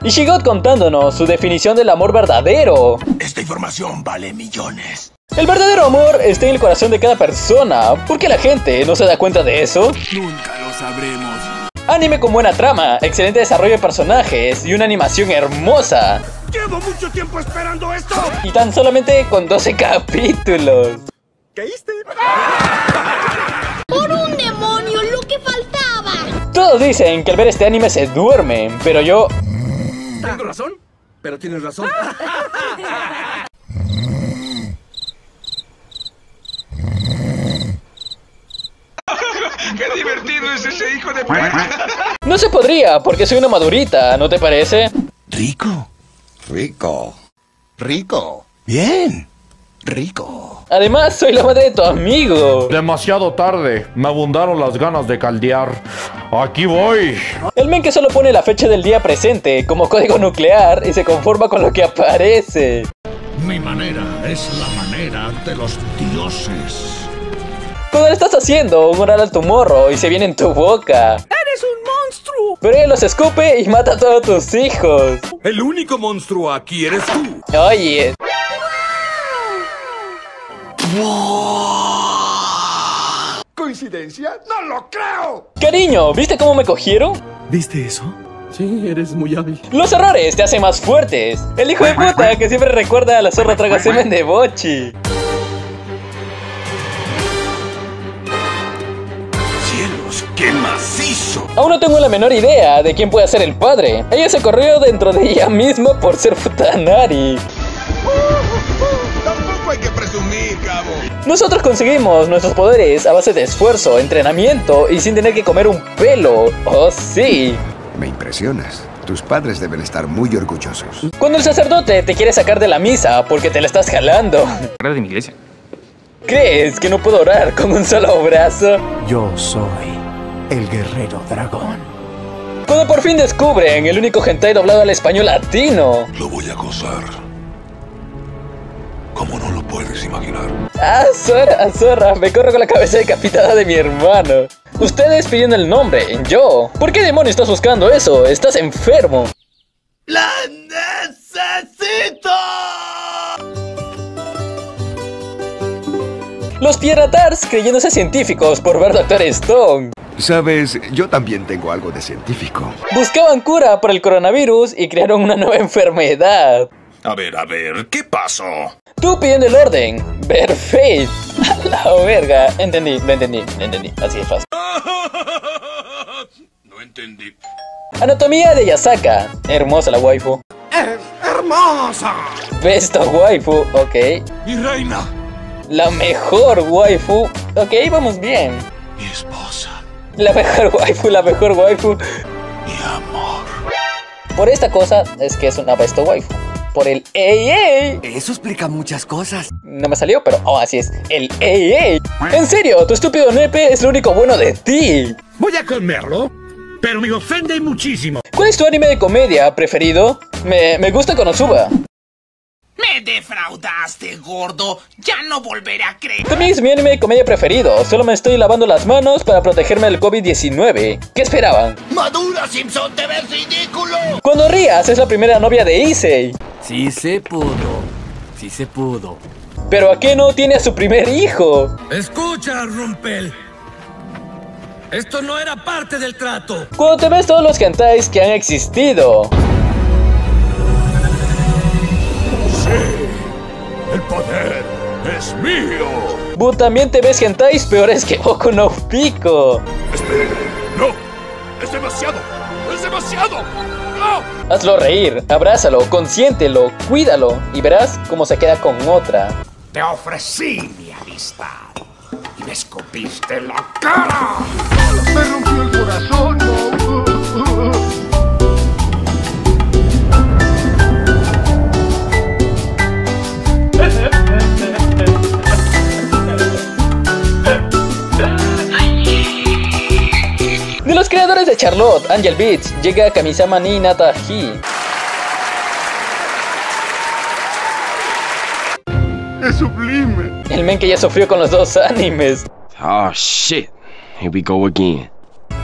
Y Shigot contándonos su definición del amor verdadero. Esta información vale millones. El verdadero amor está en el corazón de cada persona. ¿Por qué la gente no se da cuenta de eso? Nunca lo sabremos. Anime con buena trama, excelente desarrollo de personajes y una animación hermosa. Llevo mucho tiempo esperando esto. Y tan solamente con 12 capítulos. ¿Caíste? ¡Por un demonio, lo que faltaba! Todos dicen que al ver este anime se duermen, pero yo... ¿Tengo razón? Pero tienes razón. ¡Qué divertido es ese hijo de p***! No se podría, porque soy una madurita, ¿no te parece? Rico. Rico. Rico. Bien. Rico. Además, soy la madre de tu amigo. Demasiado tarde, me abundaron las ganas de caldear. Aquí voy. El men que solo pone la fecha del día presente como código nuclear y se conforma con lo que aparece. Mi manera es la manera de los dioses. Cuando le estás haciendo un oral a tu morro y se viene en tu boca. ¡Eres un monstruo! Pero él los escupe y mata a todos tus hijos. El único monstruo aquí eres tú. Oye. ¿Coincidencia? ¡No lo creo! Cariño, ¿viste cómo me cogieron? ¿Viste eso? Sí, eres muy hábil. Los errores te hacen más fuertes. El hijo de puta que siempre recuerda a la zorra traga semen de Bochi. ¡Cielos, qué macizo! Aún no tengo la menor idea de quién puede ser el padre. Ella se corrió dentro de ella misma por ser futanari. Tampoco hay que presumir, cabo. Nosotros conseguimos nuestros poderes a base de esfuerzo, entrenamiento y sin tener que comer un pelo. ¡Oh, sí! Me impresionas. Tus padres deben estar muy orgullosos. Cuando el sacerdote te quiere sacar de la misa porque te la estás jalando. de mi iglesia. ¿Crees que no puedo orar con un solo brazo? Yo soy el guerrero dragón. Cuando por fin descubren el único hentai doblado al español latino. Lo voy a gozar. Como no lo puedes imaginar. Ah, zorra, me corro con la cabeza decapitada de mi hermano. Ustedes pidiendo el nombre, yo. ¿Por qué demonios estás buscando eso? Estás enfermo. ¡La necesito! Los piratars creyéndose científicos por ver Dr. Stone. Sabes, yo también tengo algo de científico. Buscaban cura por el coronavirus y crearon una nueva enfermedad. A ver, ¿qué pasó? Tú pidiendo el orden. Ver Fate. A la verga. Entendí. Así es fácil. No entendí. Anatomía de Yasaka. Hermosa la waifu. ¡Hermosa! Best of waifu. Ok. ¡Mi reina! La mejor waifu. Ok, vamos bien. ¡Mi esposa! La mejor waifu. ¡Mi amor! Por esta cosa es que es una best of waifu. Por el ey. Eso explica muchas cosas. No me salió, pero así es. El ey. En serio, tu estúpido nepe es lo único bueno de ti. Voy a comerlo, pero me ofende muchísimo. ¿Cuál es tu anime de comedia preferido? Me gusta Konosuba. Me defraudaste, gordo. Ya no volveré a creer. También es mi anime de comedia preferido. Solo me estoy lavando las manos para protegerme del COVID-19. ¿Qué esperaban? ¡Madura, Simpson! ¡Te ves ridículo! Cuando rías es la primera novia de Issei. Sí se pudo. ¿Pero a qué no tiene a su primer hijo? Escucha, Rumpel. Esto no era parte del trato. Cuando te ves todos los hentais que han existido. El poder es mío. Bu, también te ves hentais peores que Boku no Pico. Espere, no. Es demasiado. Es demasiado. No. Hazlo reír, abrázalo, consiéntelo, cuídalo y verás cómo se queda con otra. Te ofrecí mi amistad y me escupiste en la cara. ¡Me rompió el corazón! De los creadores de Charlotte, Angel Beats, llega Kamisama ni Natahi. ¡Es sublime! El men que ya sufrió con los dos animes. Oh shit. Here we go again.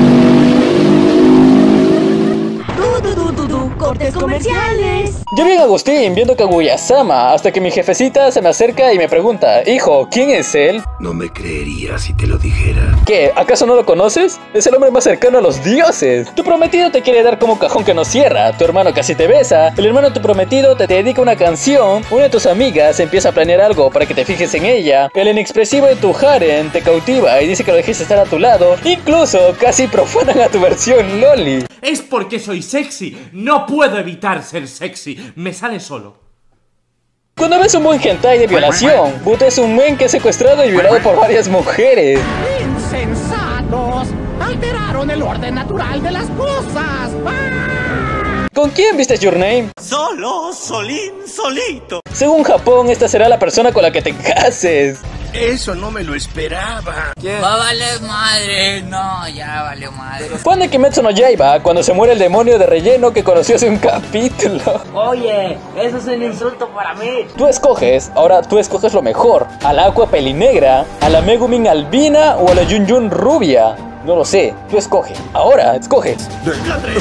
Cortes comerciales. Yo vi a Agustín viendo Kaguya-sama hasta que mi jefecita se me acerca y me pregunta: hijo, ¿quién es él? No me creería si te lo dijera. ¿Qué? ¿Acaso no lo conoces? Es el hombre más cercano a los dioses. Tu prometido te quiere dar como cajón que no cierra. Tu hermano casi te besa. El hermano de tu prometido te dedica una canción. Una de tus amigas empieza a planear algo para que te fijes en ella. El inexpresivo de tu harem te cautiva y dice que lo dejes estar a tu lado. Incluso casi profanan a tu versión loli. Es porque soy sexy. No puedo evitar ser sexy. Me sale solo. Cuando ves un buen hentai de violación, Buto es un men que es secuestrado y violado por varias mujeres. ¡Insensatos! ¡Alteraron el orden natural de las cosas! ¡Ah! ¿Con quién viste Your Name? Solo, solito. Según Japón, esta será la persona con la que te cases. Eso no me lo esperaba. Va a valer madre. No, ya valió madre. Pone Kimetsu no Yaiba cuando se muere el demonio de relleno que conoció hace un capítulo. Oye, eso es un insulto para mí. Tú escoges, ahora tú escoges lo mejor. A la Aqua pelinegra, a la Megumin albina o a la Yun Yun rubia. No lo sé, tú escoge. Ahora, escoge. La 3.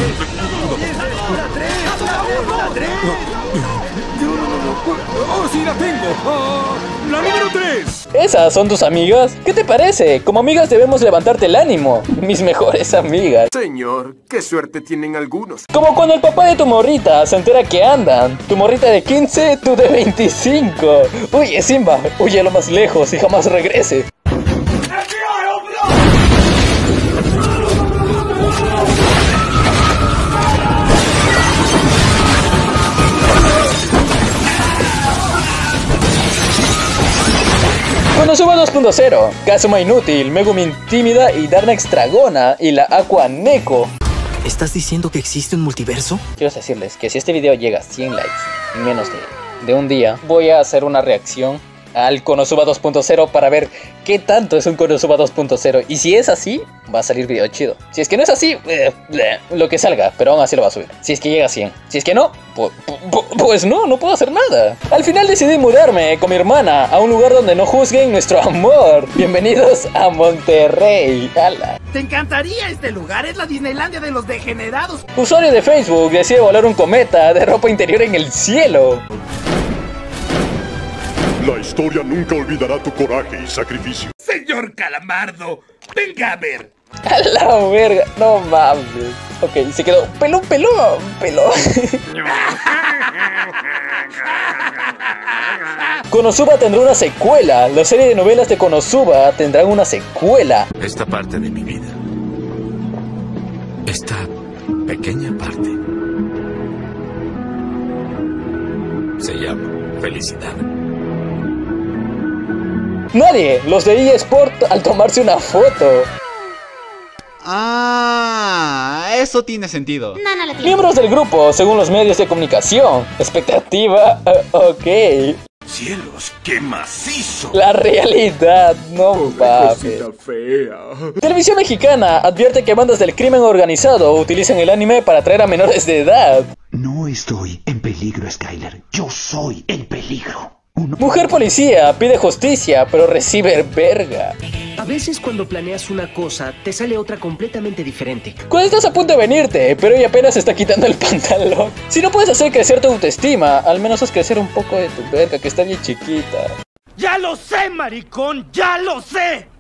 ¡Oh, sí la tengo! ¡La número 3! ¿Esas son tus amigas? ¿Qué te parece? Como amigas debemos levantarte el ánimo. Mis mejores amigas. Señor, qué suerte tienen algunos. Como cuando el papá de tu morrita se entera que andan. Tu morrita de 15, tú de 25. Huye, Simba, huye lo más lejos y jamás regrese. Konosuba 2.0, Kazuma Inútil, Megumin Tímida y Darnex Dragona y la Aqua Neko. ¿Estás diciendo que existe un multiverso? Quiero decirles que si este video llega a 100 likes en menos de un día, voy a hacer una reacción al Konosuba 2.0 para ver qué tanto es un Konosuba 2.0. Y si es así, va a salir video chido. Si es que no es así, lo que salga, pero aún así lo va a subir. Si es que llega a 100. Si es que no, pues no puedo hacer nada. Al final decidí mudarme con mi hermana a un lugar donde no juzguen nuestro amor. Bienvenidos a Monterrey. ¡Hala! Te encantaría este lugar, es la Disneylandia de los degenerados. Usuario de Facebook decide volar un cometa de ropa interior en el cielo. La historia nunca olvidará tu coraje y sacrificio. Señor Calamardo, venga a ver. A la verga, no mames. Ok, se quedó pelón. Konosuba tendrá una secuela. La serie de novelas de Konosuba tendrán una secuela. Esta parte de mi vida. Esta pequeña parte. Se llama felicidad. Nadie, los de eSport al tomarse una foto. Ah, eso tiene sentido. No lo tiene. Miembros del grupo, según los medios de comunicación. Expectativa, ok. Cielos, qué macizo. La realidad, no mames. Televisión Mexicana advierte que bandas del crimen organizado utilizan el anime para atraer a menores de edad. No estoy en peligro, Skyler. Yo soy el peligro. Mujer policía pide justicia, pero recibe verga. A veces cuando planeas una cosa, te sale otra completamente diferente. Cuando estás a punto de venirte, pero ella apenas se está quitando el pantalón. Si no puedes hacer crecer tu autoestima, al menos haz crecer un poco de tu verga, que está bien chiquita. ¡Ya lo sé, maricón! ¡Ya lo sé!